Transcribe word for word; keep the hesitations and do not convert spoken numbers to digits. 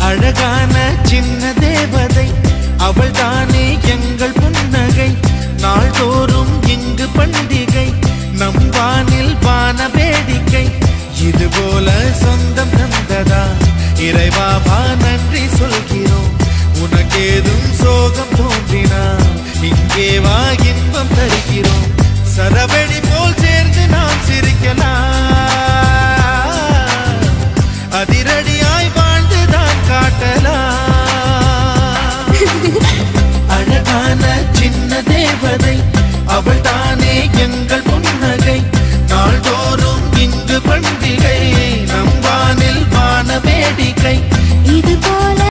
அழகான சின்ன தேவதை அவள் தானே எங்கள் புன்னகை நாள்தோறும் இங்கு பண்டிகை நம் வானில் வான வேடிக்கை இதுபோல சொந்தம் தந்ததா இறைவாவா நன்றி சொல்கிறோம் உனக்கேதும் சோகம் தோன்றினா இங்கே வா இன்பம் தருகிறோம்